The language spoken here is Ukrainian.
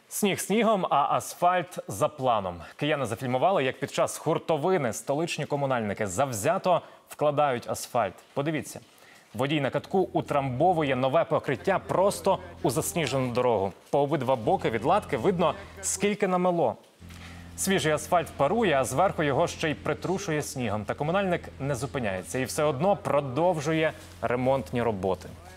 Сніг снігом, а асфальт за планом. Кияни зафільмували, як під час хуртовини столичні комунальники завзято вкладають асфальт. Подивіться. Водій на катку утрамбовує нове покриття просто у засніжену дорогу. По обидва боки від латки видно, скільки намело. Свіжий асфальт парує, а зверху його ще й притрушує снігом. Та комунальник не зупиняється і все одно продовжує ремонтні роботи.